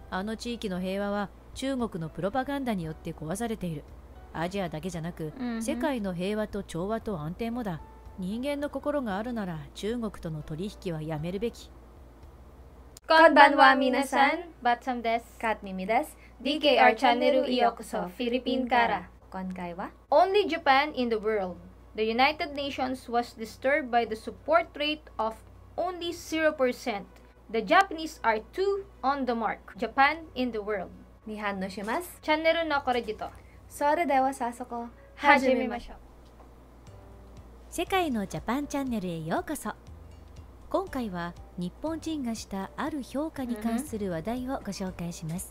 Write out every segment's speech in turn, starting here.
あの地域の平和は中国のプロパガンダによって壊されている。アジアだけじゃなく、世界の平和と調和と安定もだ。人間の心があるなら中国との取引はやめるべき。 こんばんは皆さん、バッサムです。カッミミです。DKR チャンネルへようこそ。フィリピンから。今回は Only Japan in the world. The United Nations was disturbed by the support rate of only 0%. The Japanese are too on the mark. Japan in the world. に反応します。 チャンネルのこれじと。 それでは早速始めましょう。 世界のジャパンチャンネルへようこそ。今回は日本人がしたある評価に関する話題をご紹介します。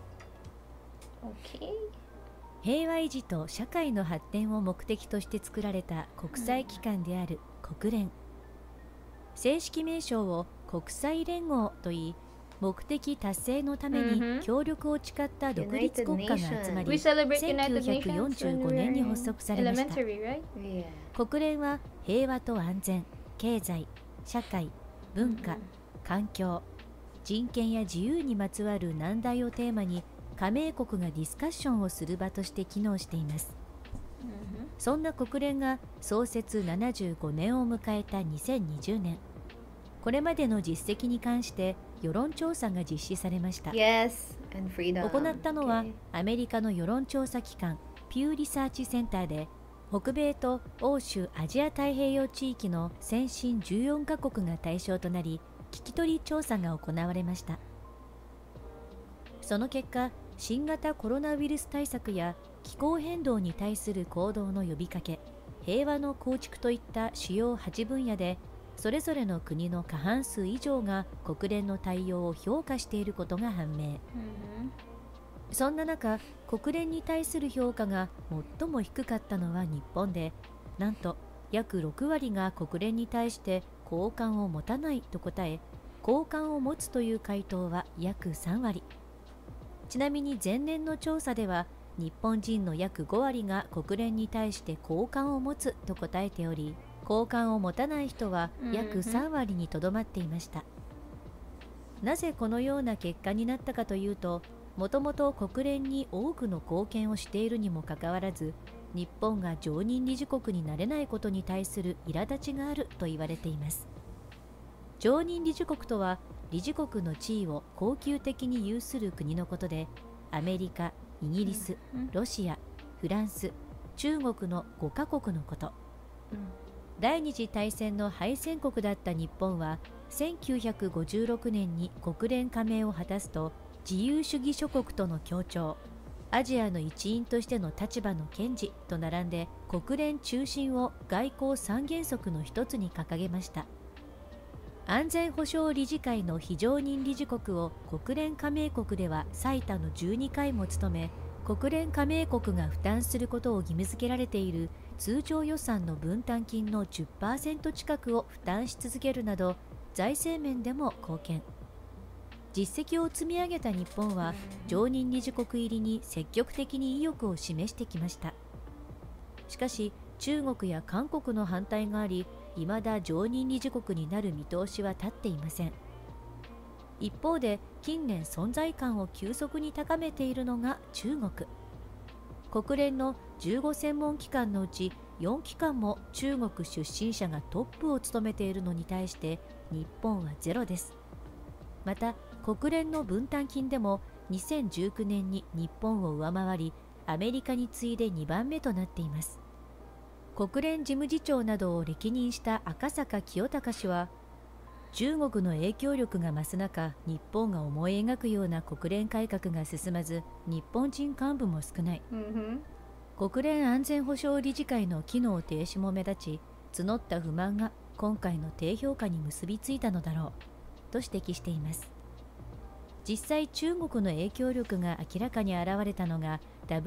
平和維持と社会の発展を目的として作られた国際機関である国連。正式名称を国際連合といい、目的達成のために協力を誓った独立国家が集まり、1945年に発足されました。国連は平和と安全、経済、社会、文化、環境、人権や自由にまつわる難題をテーマに加盟国がディスカッションをする場として機能しています。そんな国連が創設75年を迎えた2020年、これまでの実績に関して世論調査が実施されました。行ったのはアメリカの世論調査機関ピューリサーチセンターで、北米と欧州アジア太平洋地域の先進14カ国が対象となり、聞き取り調査が行われました。その結果、新型コロナウイルス対策や気候変動に対する行動の呼びかけ、平和の構築といった主要8分野で、それぞれの国の過半数以上が国連の対応を評価していることが判明。そんな中、国連に対する評価が最も低かったのは日本で、なんと約6割が国連に対して好感を持たないと答え、好感を持つという回答は約3割。ちなみに前年の調査では、日本人の約5割が国連に対して好感を持つと答えており、好感を持たない人は約3割にとどまっていました。なぜこのような結果になったかというと、もともと国連に多くの貢献をしているにもかかわらず、日本が常任理事国になれないことに対する苛立ちがあると言われています。常任理事国とは、理事国の地位を恒久的に有する国のことで、アメリカ、イギリス、ロシア、フランス、中国の5カ国のこと。第二次大戦の敗戦国だった日本は、1956年に国連加盟を果たすと、自由主義諸国との協調、アジアの一員としての立場の堅持と並んで、国連中心を外交三原則の一つに掲げました。安全保障理事会の非常任理事国を国連加盟国では最多の12回も務め、国連加盟国が負担することを義務付けられている通常予算の分担金の 10% 近くを負担し続けるなど、財政面でも貢献。実績を積み上げた日本は常任理事国入りに積極的に意欲を示してきました。しかし中国や韓国の反対があり、未だ常任理事国になる見通しは立っていません。一方で近年存在感を急速に高めているのが中国。国連の15専門機関のうち4機関も中国出身者がトップを務めているのに対して日本はゼロです。また国連の分担金でも2019年に日本を上回り、アメリカに次いで2番目となっています。国連事務次長などを歴任した赤坂清隆氏は、中国の影響力が増す中、日本が思い描くような国連改革が進まず、日本人幹部も少ない。国連安全保障理事会の機能停止も目立ち、募った不満が今回の低評価に結びついたのだろうと指摘しています。実際中国の影響力が明らかに現れたのが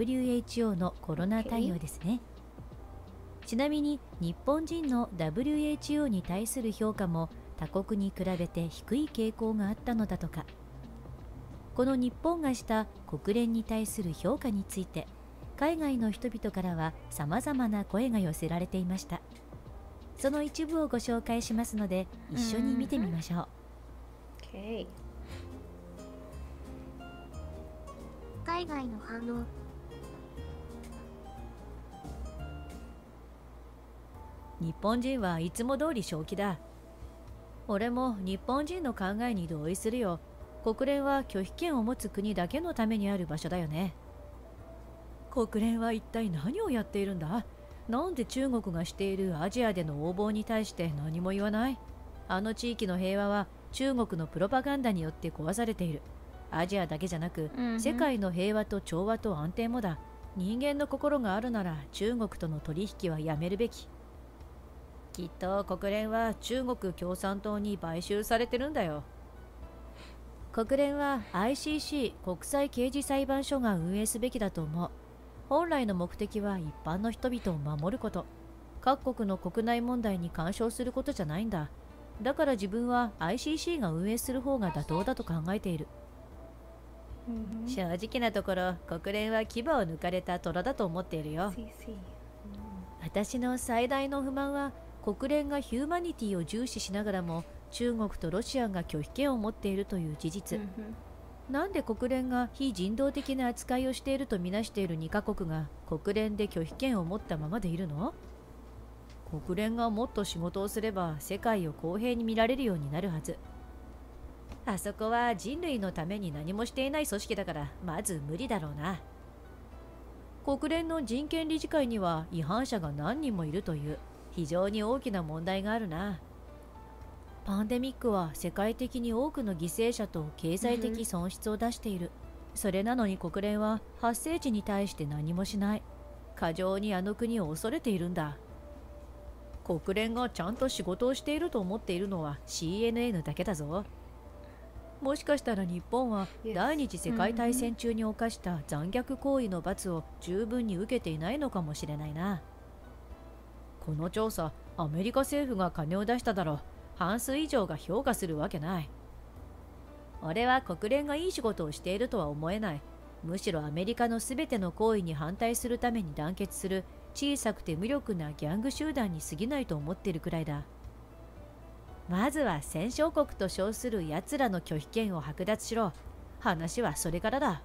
WHO のコロナ対応ですね。ちなみに日本人の WHO に対する評価も他国に比べて低い傾向があったのだとか。この日本がした国連に対する評価について、海外の人々からは様々な声が寄せられていました。その一部をご紹介しますので、一緒に見てみましょう。 海外の反応。 日本人はいつも通り正気だ。俺も日本人の考えに同意するよ。国連は拒否権を持つ国だけのためにある場所だよね。国連は一体何をやっているんだ？なんで中国がしているアジアでの横暴に対して何も言わない？あの地域の平和は中国のプロパガンダによって壊されている。アジアだけじゃなく、世界の平和と調和と安定もだ。人間の心があるなら中国との取引はやめるべき。きっと国連は中国共産党に買収されてるんだよ。国連は ICC 国際刑事裁判所が運営すべきだと思う。本来の目的は一般の人々を守ること。各国の国内問題に干渉することじゃないんだ。だから自分は ICC が運営する方が妥当だと考えている。正直なところ、国連は牙を抜かれた虎だと思っているよ。私の最大の不満は、国連がヒューマニティを重視しながらも中国とロシアが拒否権を持っているという事実。なんで国連が非人道的な扱いをしているとみなしている2カ国が国連で拒否権を持ったままでいるの？国連がもっと仕事をすれば世界を公平に見られるようになるはず。あそこは人類のために何もしていない組織だからまず無理だろうな。国連の人権理事会には違反者が何人もいるという非常に大きな問題があるな。パンデミックは世界的に多くの犠牲者と経済的損失を出している。それなのに国連は発生地に対して何もしない。過剰にあの国を恐れているんだ。国連がちゃんと仕事をしていると思っているのは CNN だけだぞ。もしかしたら日本は第二次世界大戦中に犯した残虐行為の罰を十分に受けていないのかもしれないな。この調査、アメリカ政府が金を出しただろう。半数以上が評価するわけない。俺は国連がいい仕事をしているとは思えない。むしろアメリカのすべての行為に反対するために団結する小さくて無力なギャング集団に過ぎないと思っているくらいだ。まずは戦勝国と称する奴らの拒否権を剥奪しろ。話はそれからだ。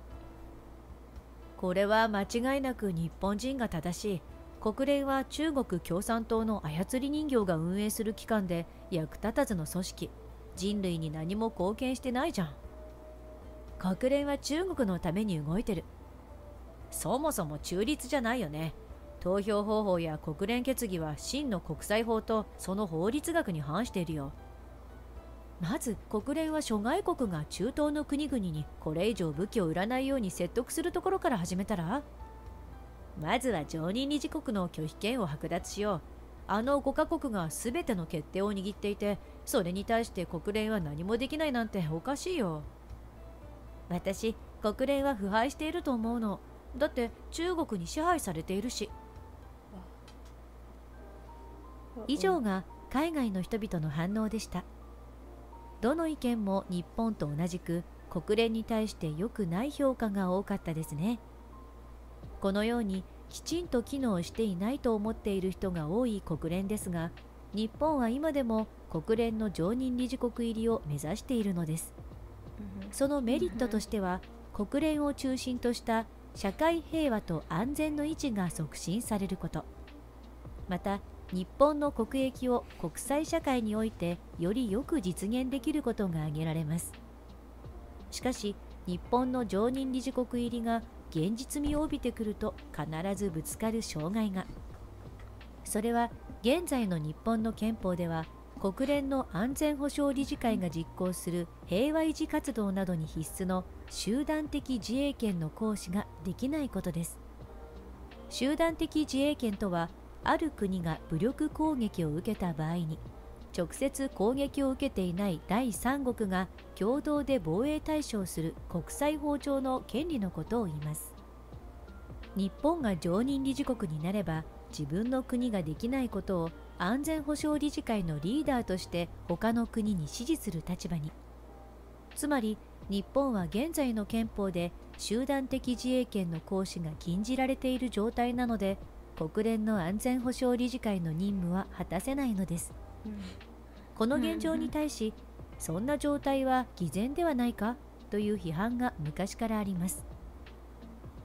これは間違いなく日本人が正しい。国連は中国共産党の操り人形が運営する機関で役立たずの組織。人類に何も貢献してないじゃん。国連は中国のために動いてる。そもそも中立じゃないよね。投票方法や国連決議は真の国際法とその法律学に反しているよ。まず国連は諸外国が中東の国々にこれ以上武器を売らないように説得するところから始めたら？まずは常任理事国の拒否権を剥奪しよう。あの5カ国が全ての決定を握っていて、それに対して国連は何もできないなんておかしいよ。私、国連は腐敗していると思うの。だって中国に支配されているし。以上が海外の人々の反応でした。どの意見も日本と同じく国連に対して良くない評価が多かったですね。このようにきちんと機能していないと思っている人が多い国連ですが、日本は今でも国連の常任理事国入りを目指しているのです。そのメリットとしては、国連を中心とした社会平和と安全の維持が促進されること。また、日本の国益を国際社会においてよりよく実現できることが挙げられます。しかし、日本の常任理事国入りが現実味を帯びてくると必ずぶつかる障害が。それは現在の日本の憲法では国連の安全保障理事会が実行する平和維持活動などに必須の集団的自衛権の行使ができないことです。集団的自衛権とは、ある国が武力攻撃を受けた場合に直接攻撃を受けていない第三国が共同で防衛対処をする国際法上の権利のことを言います。日本が常任理事国になれば、自分の国ができないことを安全保障理事会のリーダーとして他の国に指示する立場に。つまり日本は現在の憲法で集団的自衛権の行使が禁じられている状態なので、国連の安全保障理事会の任務は果たせないのです。この現状に対し、そんな状態は偽善ではないかという批判が昔からあります。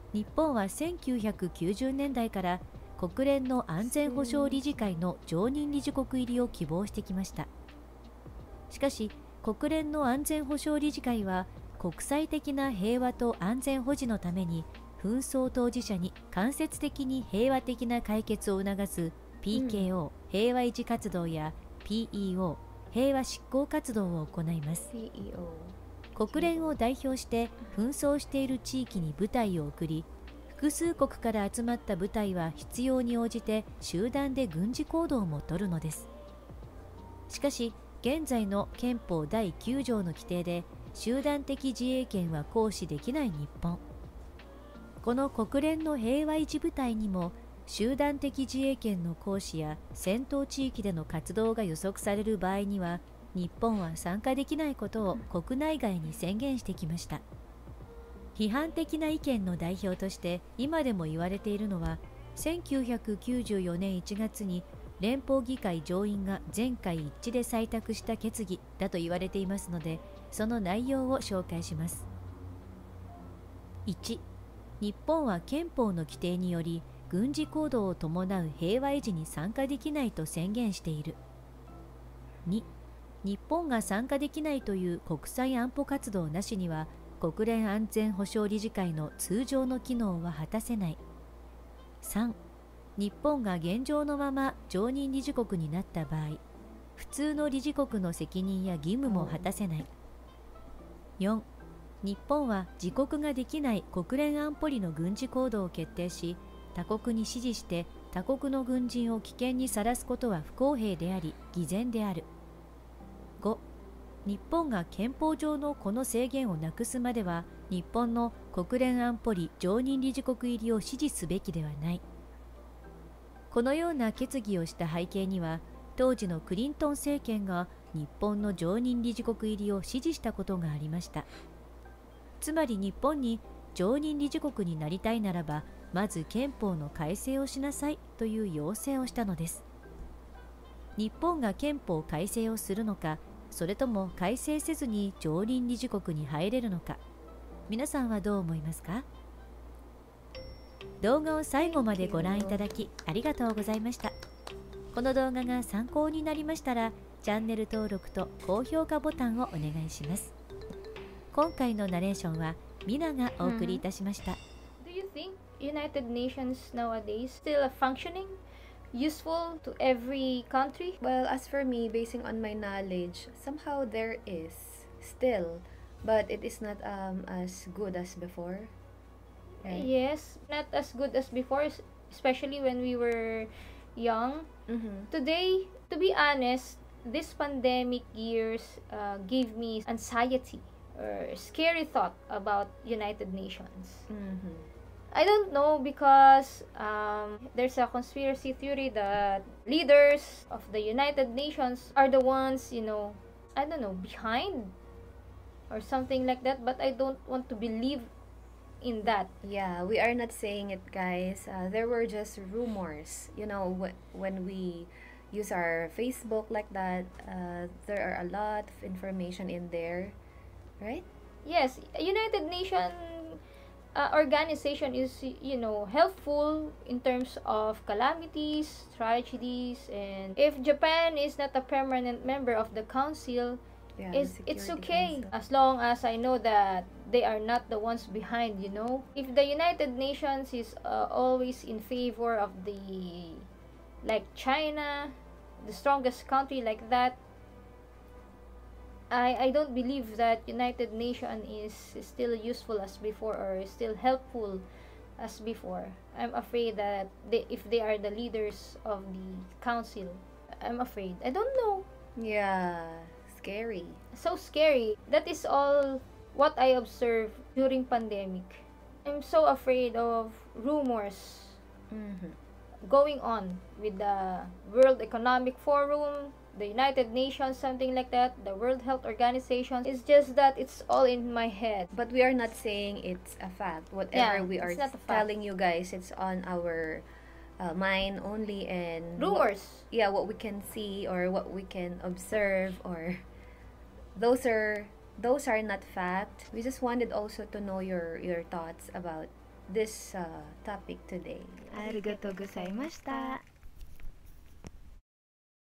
日本は1990年代から国連の安全保障理事会の常任理事国入りを希望してきました。しかし、国連の安全保障理事会は国際的な平和と安全保持のために紛争当事者に間接的に平和的な解決を促す PKO、平和維持活動や PEO、平和執行活動を行います。国連を代表して紛争している地域に部隊を送り、複数国から集まった部隊は必要に応じて集団で軍事行動も取るのです。しかし、現在の憲法第9条の規定で集団的自衛権は行使できない日本。この国連の平和維持部隊にも集団的自衛権の行使や戦闘地域での活動が予測される場合には、日本は参加できないことを国内外に宣言してきました。批判的な意見の代表として今でも言われているのは、1994年1月に連邦議会上院が全会一致で採択した決議だと言われていますので、その内容を紹介します。1、日本は憲法の規定により軍事行動を伴う平和維持に参加できないと宣言している。2、日本が参加できないという国際安保活動なしには国連安全保障理事会の通常の機能は果たせない。3、日本が現状のまま常任理事国になった場合、普通の理事国の責任や義務も果たせない。4、日本は自国ができない国連安保理の軍事行動を決定し、他国に指示して他国の軍人を危険にさらすことは不公平であり、偽善である。5、日本が憲法上のこの制限をなくすまでは、日本の国連安保理常任理事国入りを支持すべきではない。このような決議をした背景には、当時のクリントン政権が日本の常任理事国入りを支持したことがありました。つまり日本に常任理事国になりたいならば、まず憲法の改正をしなさいという要請をしたのです。日本が憲法改正をするのか、それとも改正せずに常任理事国に入れるのか、皆さんはどう思いますか？動画を最後までご覧いただきありがとうございました。この動画が参考になりましたら、チャンネル登録と高評価ボタンをお願いします。今回のナレーションはミナがお送りいたしました。 Do you think United Nations nowadays still functioning, useful to every country? Well, as for me, basing on my knowledge, somehow there is still, but it is not as good as before. Right? Yes, not as good as before, especially when we were young. Today, to be honest, this pandemic years gave me anxiety or scary thought about United Nations. I don't know, because there's a conspiracy theory that leaders of the United Nations are the ones, I don't know, behind or something like that, but I don't want to believe in that. Yeah, we are not saying it, guys. There were just rumors. When we use our Facebook like that, there are a lot of information in there, right? Yes, United Nations organization is, helpful in terms of calamities, tragedies, and if Japan is not a permanent member of the council, it's okay, as long as I know that they are not the ones behind. If the United Nations is always in favor of like China, the strongest country like that, I don't believe that United Nations is still useful as before or still helpful as before. I'm afraid that if they are the leaders of the council, I'm afraid. I don't know. Yeah, scary. So scary. That is all what I observed during pandemic. I'm so afraid of rumors going on with the World Economic Forum, the United Nations, something like that, the World Health Organization. It's just that it's all in my head. But we are not saying it's a fact. Whatever we are telling you guys, it's on our mind only, and rumors. What we can see or what we can observe, or those are not fact. We just wanted also to know your thoughts about this topic today. ありがとうございました。